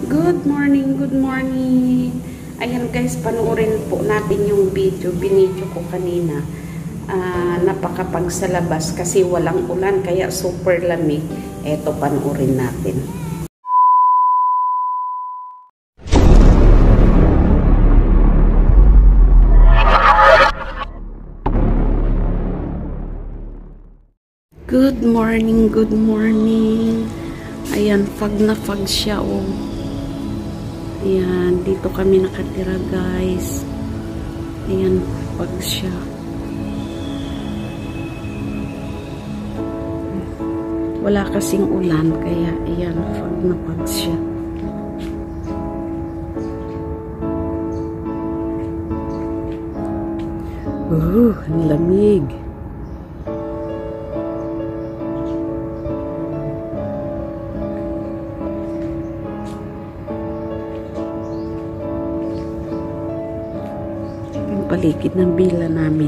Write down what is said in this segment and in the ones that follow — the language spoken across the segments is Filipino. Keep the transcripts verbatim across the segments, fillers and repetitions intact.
Good morning, good morning. Ayan guys, panoorin po natin yung video. Binidyo ko kanina. Uh, napakapag sa labas kasi walang ulan kaya super lamig. Eto, panoorin natin. Good morning, good morning. Ayan, fog na fog siya oh. Ayan, dito kami nakatira guys. Ayan, fog siya. Wala kasing ulan kaya ayan, fog na fog siya. Uh, ang lamig. Paligid ng bila namin.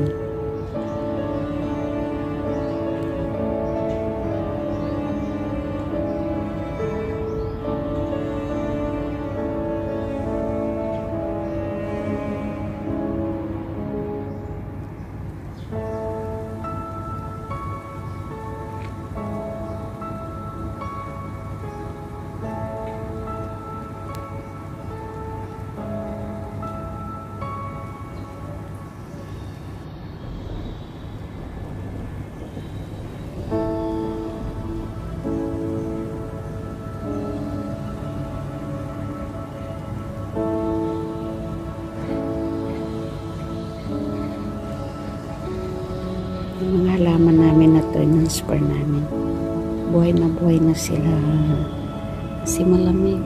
Yung mga halaman namin na to, yung spur namin, buhay na buhay na sila kasi malamig.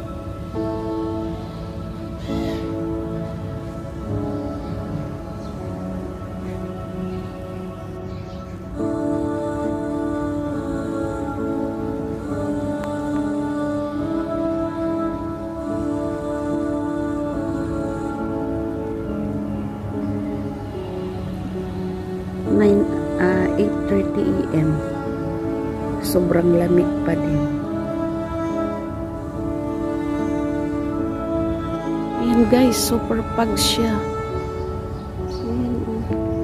eight thirty A M sobrang lamig pa din. Ayan guys, super pag siya. Ayan, oh.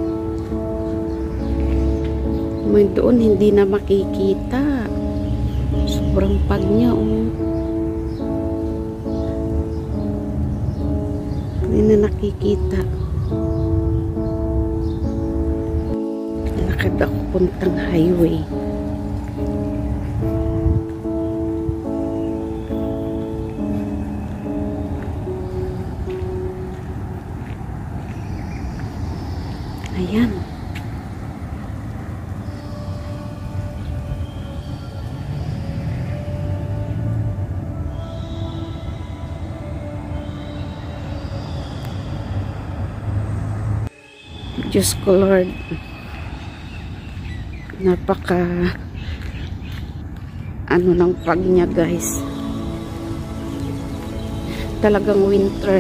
May doon hindi na makikita, sobrang pag niya oh. Hindi na nakikita. Lakad ako puntang highway. Ayan. Diyos ko Lord, napaka ano ng pag niya guys, talagang winter.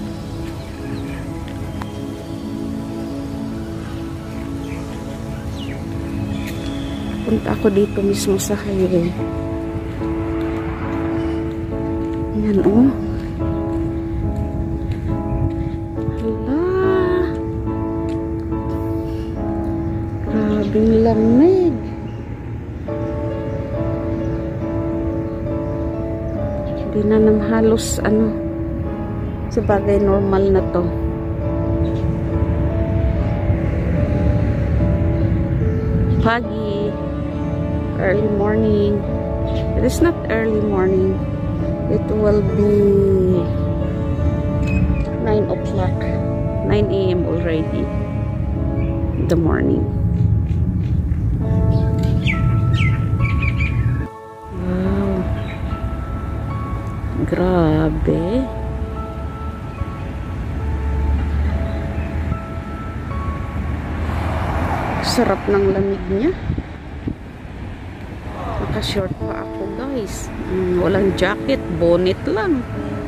Punta ako dito mismo sa highway. Yan oh. Hala, grabing lamig. Hindi na nang halos ano, sabagay normal na to. Foggy, early morning. It is not early morning. It will be nine o'clock, nine A M already in the morning. Wow, grabe. Sarap ng lamig niya. Naka-short pa ako guys. Hmm, walang jacket, bonnet lang.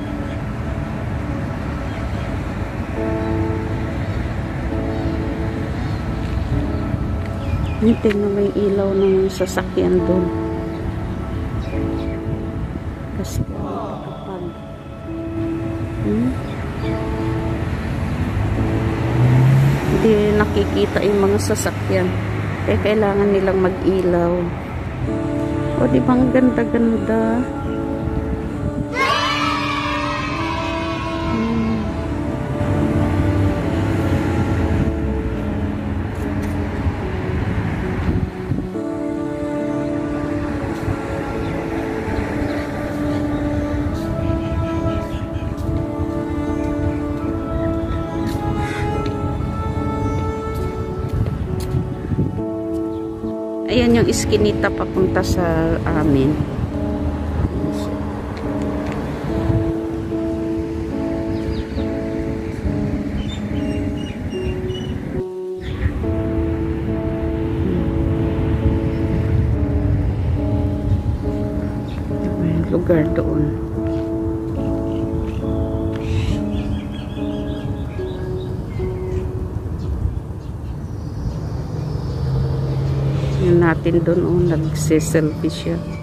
Tingnan mo yung ilaw ng sasakyan doon. Kasi Kapag, hmm? Hindi nakikita yung mga sasakyan. Kaya kailangan nilang mag-ilaw. O, di ba ang ganda-ganda? Hmm. Ayan yung iskinita papunta sa amin. May lugar doon. Yun natin doon, oh, nagsiselfie siya.